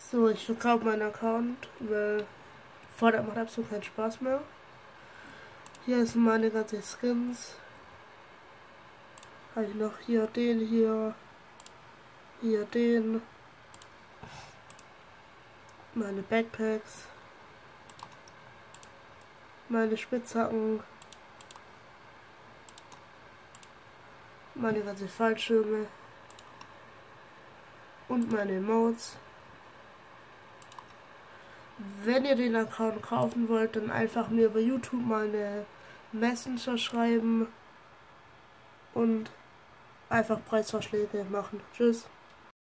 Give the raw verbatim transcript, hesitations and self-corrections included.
So, ich verkaufe meinen Account, weil Fortnite macht absolut keinen Spaß mehr. Hier sind meine ganzen Skins. Habe ich noch hier den hier, hier den, meine Backpacks, meine Spitzhacken, meine ganzen Fallschirme und meine Emotes. Wenn ihr den Account kaufen wollt, dann einfach mir über YouTube meine Messenger schreiben und einfach Preisvorschläge machen. Tschüss.